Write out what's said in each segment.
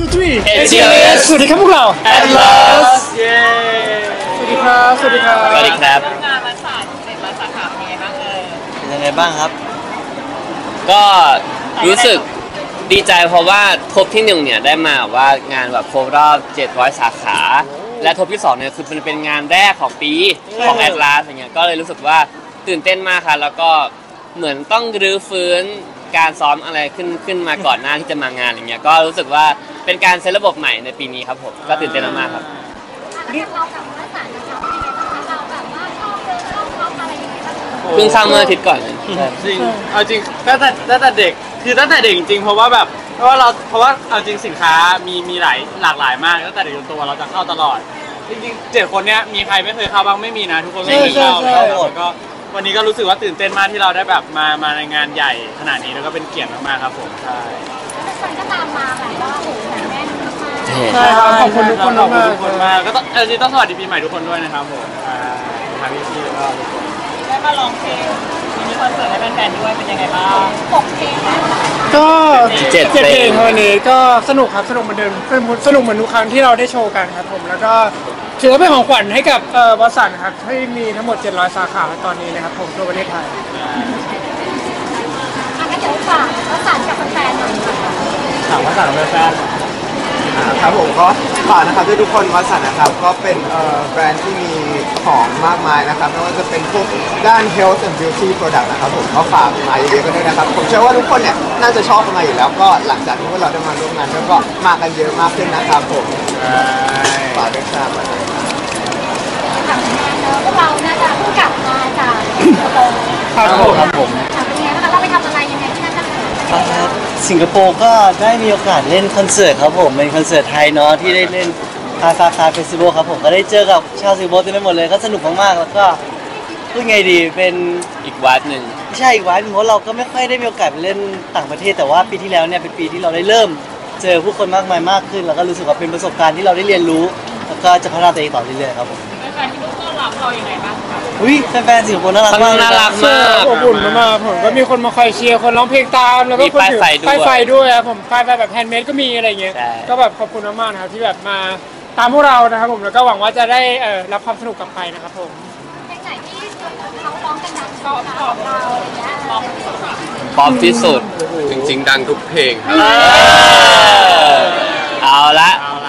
three HLS สวัสดีครับพวกเรา Atlas เย้สวัสดีครับสวัสดีครับสวัสดีครับงานรัฐศาสตร์ในรัฐสาขาเป็นยังไงบ้างเป็นยังไงบ้างครับก็รู้สึกดีใจเพราะว่าทบที่1เนี่ยได้มาว่างานแบบครบรอบ700สาขาและทบที่2เนี่ยคือมันเป็นงานแรกของปีของ Atlas อย่างเงี้ยก็เลยรู้สึกว่าตื่นเต้นมากค่ะแล้วก็เหมือนต้องรื้อฟื้นการซ้อมอะไรขึ้นมาก่อนหน้าที่จะมางานอย่างเงี้ยก็รู้สึกว่าเป็นการเซตระบบใหม่ในปีนี้ครับผมก็ตื่นเต้นมากๆครับเพิ่งสร้างเมื่ออาทิตย์ก่อนจริงเอาจริงตั้งแต่เด็กคือตั้งแต่เด็กจริงเพราะว่าเอาจริงสินค้ามีหลากหลายมากตั้งแต่เด็กจนโตเราจะเข้าตลอดจริงๆ7 คนเนี้ยมีใครไม่เคยเข้าบ้างไม่มีนะทุกคนไม่เคยเข้าก็วันนี้ก็รู้สึกว่าตื่นเต้นมากที่เราได้แบบมาในงานใหญ่ขนาดนี้แล้วก็เป็นเกียรติมากๆครับผมใช่คนก็ตามมาแบบว่าโอ้โหแน่นมากใช่ครับขอบคุณทุกคนมากก็ต้องสวัสดีปีใหม่ทุกคนด้วยนะครับผมทางพี่ๆแล้วก็ทุกคนได้มาลองเพลงมีคอนเสิร์ตให้แฟนๆด้วยเป็นยังไงบ้าง6 เพลงนะก็7 เพลงวันนี้ก็สนุกครับสนุกเหมือนเดิมสนุกเหมือนทุกครั้งที่เราได้โชว์กันครับผมแล้วก็ถือว่าเป็นของขวัญให้กับบริษัทครับที่มีทั้งหมด700สาขาตอนนี้นะครับผมทั่วประเทศไทยก็เดี๋ยวฝากวสันต์กับแฟนๆหน่อยถามวสันต์กับแฟนครับผมก็ฝากนะครับทุกคนวสันต์นะครับก็เป็นแบรนด์ที่มีของมากมายนะครับไม่ว่าจะเป็นพวกด้าน health and beauty product นะครับผมก็ฝากมาเยอะๆกันด้วยนะครับผมเชื่อว่าทุกคนเนี่ยน่าจะชอบกันมาอยู่แล้วก็หลังจากที่พวกเราได้มาร่วมงานก็มากันเยอะมากขึ้นนะครับผมฝากด้วยครับพวกเราน่าจะเพิ่งกลับมาจากครับผมเป็นไงบ้างเราไปทำอะไรยังไงที่นั่นกันสิงคโปร์ก็ได้มีโอกาสเล่นคอนเสิร์ตครับผมเป็นคอนเสิร์ตไทยเนาะที่ได้เล่นคาเฟสติวัลครับผมก็ได้เจอกับชาวสิงคโปร์เต็มไปหมดเลยก็สนุกมากๆแล้วก็พูดไงดีเป็นอีกวัดหนึ่งไม่ใช่อีกวัดเพราะเราก็ไม่ค่อยได้มีโอกาสไปเล่นต่างประเทศแต่ว่าปีที่แล้วเนี่ยเป็นปีที่เราได้เริ่มเจอผู้คนมากมายมากขึ้นแล้วก็รู้สึกว่าเป็นประสบการณ์ที่เราได้เรียนรู้แล้วก็จะพัฒนาตัวเองต่อเรื่อยๆครับผมแฟนๆที่นู่นต้อนรับเราอย่างไรบ้างครับแฟนๆสิงคโปร์น่ารักมากน่ารักมากอบอุ่นมากผมก็มีคนมาคอยเชียร์คนร้องเพลงตามแล้วก็คนถือป้ายไฟด้วยครับผมป้ายไฟแบบแฮนด์เมดก็มีอะไรเงี้ยก็แบบขอบคุณมากๆนะครับที่แบบมาตามพวกเรานะครับผมแล้วก็หวังว่าจะได้รับความสนุกกลับไปนะครับผมเพลงไหนที่เขาร้องกันดังชอบเราอะไรเงี้ยป๊อปที่สุดจริงๆดังทุกเพลงครับเอาละ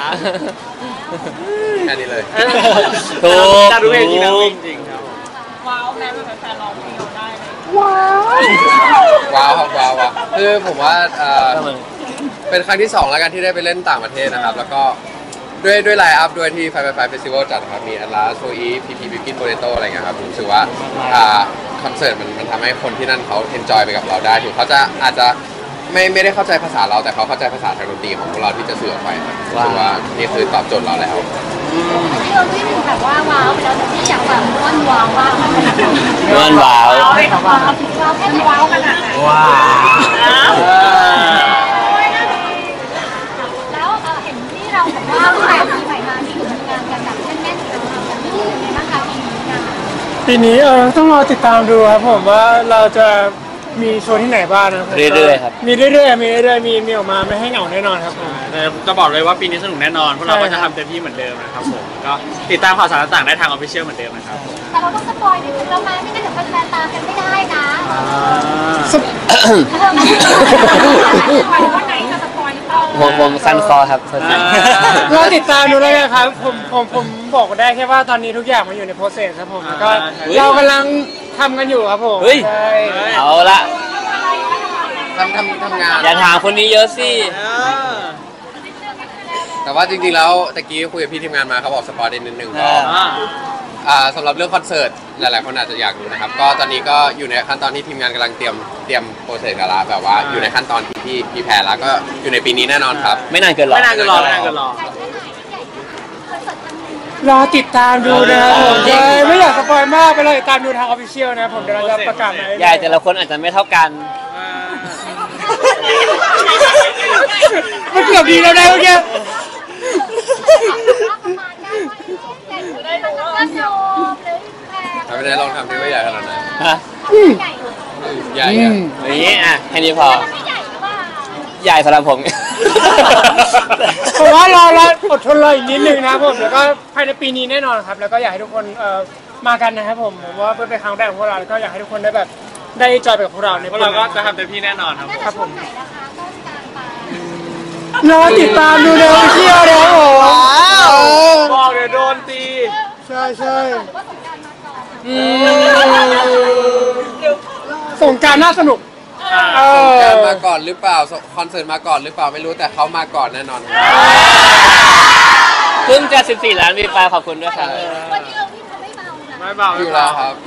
แค่นี้เลยถูกดังทุกเพลงจริงครับว้าวแม้แฟนๆร้องเพลงเราได้เลยว้าวครับว้าวคือผมว่าเป็นครั้งที่2แล้วกันที่ได้ไปเล่นต่างประเทศนะครับแล้วก็ด้วยไลน์อัพด้วยที่555 Festival จัดครับมี Atlas Soe PP Bikin Potato อะไรเงี้ยครับผมรู้สึกว่าคอนเสิร์ตมันทำให้คนที่นั่นเขาเอนจอยไปกับเราได้ถึงเขาจะอาจจะไม่ได้เข้าใจภาษาเราแต่เขาเข้าใจภาษาทางดนตรีของพวกเราที่จะสื่อออกไปรู้สึกว่านี่คือตอบโจทย์เราแล้วที่เราที่หนึ่งแบบว่าว้าวไปแล้วแต่ที่อยากแบบม้วนว้าวมากมันขนาดไหนม้วนว้าวว้าวแค่ว้าวขนาดไหนว้าวแล้วเห็นที่เราบอกว่าตั้งแต่ปีใหม่มาที่อยู่ทำงานกันแบบแน่นๆเลยนี่ยังไงบ้างคะปีนี้ต้องรอติดตามดูครับผมว่าเราจะมีโชว์ที่ไหนบ้างนะเรื่อยๆครับมีเรื่อยๆมีออกมาไม่ให้เหงาแน่นอนครับผมจะบอกเลยว่าปีนี้สนุกแน่นอนพวกเราก็จะทำเต็มที่เหมือนเดิมนะครับผมก็ติดตามข่าวสารต่างๆได้ทาง Official เหมือนเดิมนะครับแต่เราต้องสปอยนิดนึงแล้วนะไม่งั้นเดี๋ยวแฟนๆตามกันไม่ได้นะว่าไหนจะสปอยหรือเปล่าผมคันคอครับรอติดตามดูแล้วกันครับผมบอกได้แค่ว่าตอนนี้ทุกอย่างมันอยู่ในโปรเซสครับผมก็เรากำลังทำกันอยู่ครับผมใช่เอาละทำงานอย่าถามคนนี้เยอะสิแต่ว่าจริงๆแล้วตะกี้คุยกับพี่ทีมงานมาเขาบอกสปอร์ตนิดนึงก็สำหรับเรื่องคอนเสิร์ตหลายๆคนอาจจะอยากรู้นะครับก็ตอนนี้ก็อยู่ในขั้นตอนที่ทีมงานกำลังเตรียมโปรเซสกันละแบบว่าอยู่ในขั้นตอนที่พี่แพรแล้วก็อยู่ในปีนี้แน่นอนครับไม่นานเกินรอรอติดตามดูนะครับผมไม่อยากสปอยมากไปเลยตามดูทาง Official นะผมเดี๋ยวเราจะประกาศใหญ่แต่ละคนอาจจะไม่เท่ากันมันเกือบดีแล้วนะเมื่อกี้ไม่ได้ลองทำที่ว่าใหญ่ขนาดไหนใหญ่อย่างนี้อ่ะแค่นี้พอใหญ่สำหรับผมเพราะว่าเราอดทนรออีกนิดนึงนะครับผมแล้วก็ภายในปีนี้แน่นอนครับแล้วก็อยากให้ทุกคนมากันนะครับผมว่าเพื่อเป็นครั้งแรกของพวกเราแล้วก็อยากให้ทุกคนได้แบบได้จอยไปกับพวกเราในพวกเราก็จะทำเต็มที่แน่นอนครับน่าจะช่วงไหนนะคะต้นกลางปลายรอติดตามดูในโซเชียลนะครับผมบอกเดี๋ยวโดนตีใช่ใช่หรือว่าสงกรานต์มาก่อนสงกรานต์น่าสนุกการมาก่อนหรือเปล่าคอนเสิร์ตมาก่อนหรือเปล่าไม่รู้แต่เขามาก่อนแน่นอนเพิ่งจะ14 ล้านวิวไปขอบคุณด้วยครับวันนี้เราวิ่งเขาไม่เบานะไม่เบาอยู่แล้วครับ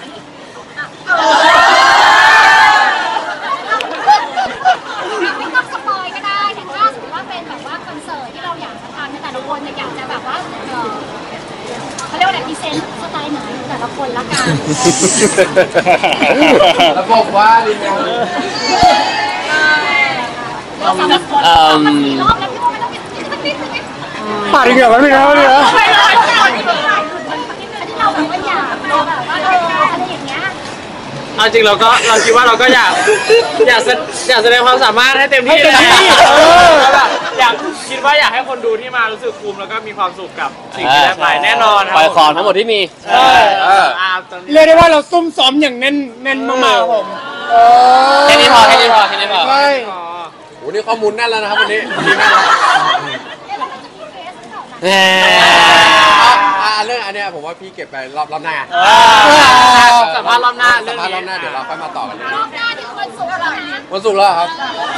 ไม่ต้องสปอยก็ได้แต่ถ้าสมมติว่าเป็นแบบว่าคอนเสิร์ตที่เราอยากจะทำในแต่ละคนอยากจะแบบว่าเขาเรียกว่าอะไรพรีเซนต์สไตล์ไหนแต่ละคนละกันระบบว่าดีนะเราสามารถกดมา4 รอบแล้วพี่โอไม่ต้องนิดนึงไหมปาดอีกเหรอไม่ครับเนี่ยไม่เลยที่เราแบบว่าอยากแบบว่าอะไรอย่างเงี้ยเอาจริงเราคิดว่าเราก็อยากแสดงความสามารถให้เต็มที่แหละแบบคิดว่าอยากให้คนดูที่มารู้สึกคุ้มแล้วก็มีความสุขกับสิ่งที่ได้ไปแน่นอนครับปล่อยของทั้งหมดที่มีใช่ ตอนนี้เรียกได้ว่าเราซุ่มซ้อมอย่างแน่นมากๆครับผมแค่นี้พอใช่โอ้นี่ข้อมูลแน่นแล้วนะครับวันนี้ดีมากแล้วแหมเรื่องอันเนี้ยผมว่าพี่เก็บไปรอบหน้าสัมภาษณ์รอบหน้าเรื่องสัมภาษณ์รนี้อบหน้าเดี๋ยวเราค่อยมาต่อกันเลยรอบหน้าเดี๋ยววันศุกร์แล้วนะวันศุกร์แล้วครับ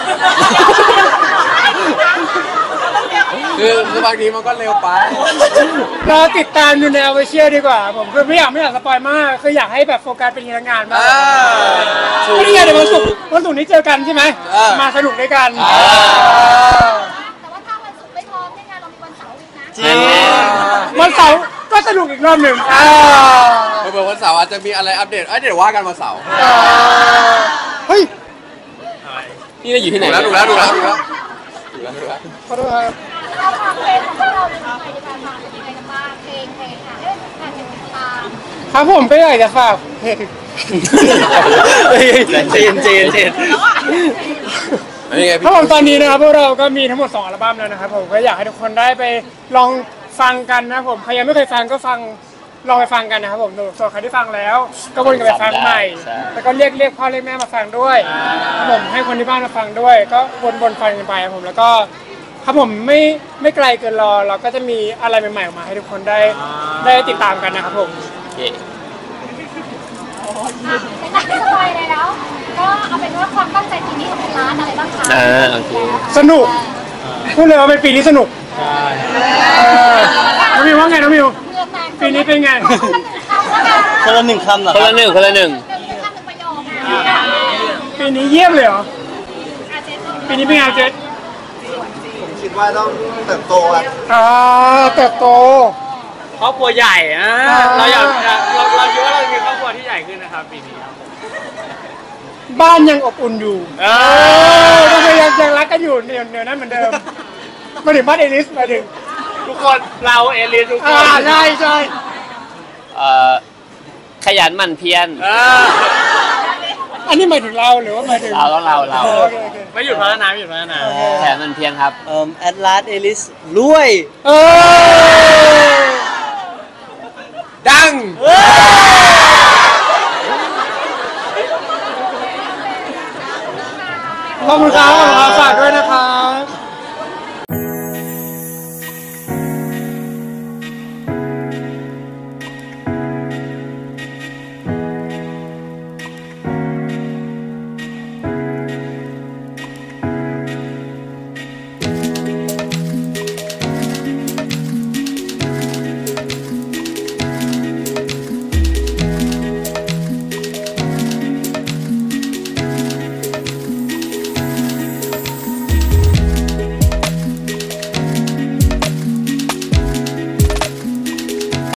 คือบางทีมันก็เร็วไปเราติดตามดูในโซเชียลดีกว่าผมคือไม่อยากสปอยมากคืออยากให้แบบโฟกัสเป็นงานมากนี่ไงเดี๋ยววันศุกร์นี้เจอกันใช่ไหมมาสนุกด้วยกันแต่ว่าถ้าวันศุกร์ไม่พร้อมในงานเรามีวันเสาร์อีกนะจริงวันเสาร์ก็สนุกอีกรอบหนึ่งเผื่อวันเสาร์อาจจะมีอะไรอัปเดตเดี๋ยวว่ากันวันเสาร์เฮ้ยนี่เราอยู่ที่ไหนดูแล้วขอโทษครับเราฟังเพลงของพวกเราเป็นยังไงดีกันบ้างเป็นยังไงกันบ้างเพลงค่ะเรื่องการติดตามครับผมก็อยากจะฝากเพจเจนนี่ไงครับผมตอนนี้นะครับพวกเราก็มีทั้งหมด2 อัลบั้มแล้วนะครับผมก็อยากให้ทุกคนได้ไปลองฟังกันนะครับผมใครยังไม่เคยฟังก็ลองไปฟังกันนะครับผมส่วนใครที่ฟังแล้วก็วนกลับไปฟังใหม่แล้วก็เรียกพ่อเรียกแม่มาฟังด้วยครับผมให้คนที่บ้านมาฟังด้วย ก็วนฟังกันไปครับผมแล้วก็ครับผมไม่ไกลเกินรอเราก็จะมีอะไรใหม่ๆออกมาให้ทุกคนได้ติดตามกันนะครับผมไม่สบายเลยแล้ว ก็เอาเป็นว่าความตั้งใจปีนี้ของเป็นร้านอะไรบ้างคะโอเคสนุกพูดเลยว่าเป็นปีที่สนุกน้องมิวว่าไงน้องมิวเมืองแตงปีนี้เป็นไงคนละ1 คำเหรอคนละหนึ่ง 1 คำ 1 ประโยคนะปีนี้เยี่ยมเลยเหรอปีนี้เป็นไงเจ๊ผมคิดว่าต้องเติบโตครับเติบโตครอบครัวใหญ่เราคิดว่าเราจะมีครอบครัวที่ใหญ่ขึ้นนะครับปีนี้ครับบ้านยังอบอุ่นอยู่ทำไมยังรักกันอยู่เดี๋ยวนั้นเหมือนเดิมมาถึงบ้านเอลิสมาถึงทุกคนเราเอลิสทุกคนใช่ขยันหมั่นเพียรอันนี้หมายถึงเราหรือว่าหมายถึงเราโอเคไม่หยุดพัฒนาไม่หยุดพัฒนาขยันหมั่นเพียรครับแอดลาสเอลิสรวยดังขอบคุณครับฝากด้วยนะครับ